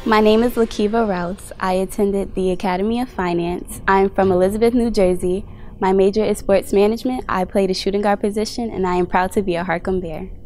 My name is Likieva Rouse. I attended the Academy of Finance. I'm from Elizabeth, New Jersey. My major is sports management. I played a shooting guard position, and I am proud to be a Harcum Bear.